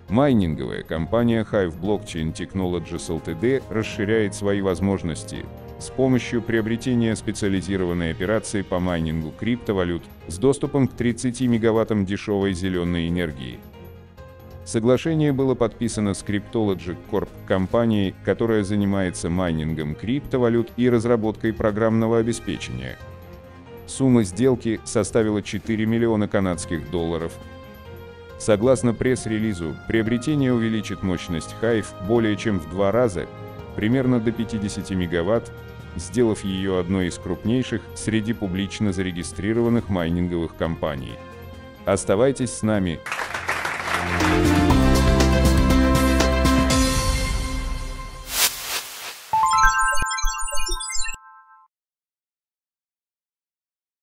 Майнинговая компания Hive Blockchain Technologies Ltd. Расширяет свои возможности с помощью приобретения специализированной операции по майнингу криптовалют с доступом к 30 мегаваттам дешевой зеленой энергии. Соглашение было подписано с Cryptologic Corp, компанией, которая занимается майнингом криптовалют и разработкой программного обеспечения. Сумма сделки составила $4 миллиона канадских долларов. Согласно пресс-релизу, приобретение увеличит мощность Hive более чем в 2 раза, примерно до 50 мегаватт, сделав ее одной из крупнейших среди публично зарегистрированных майнинговых компаний. Оставайтесь с нами.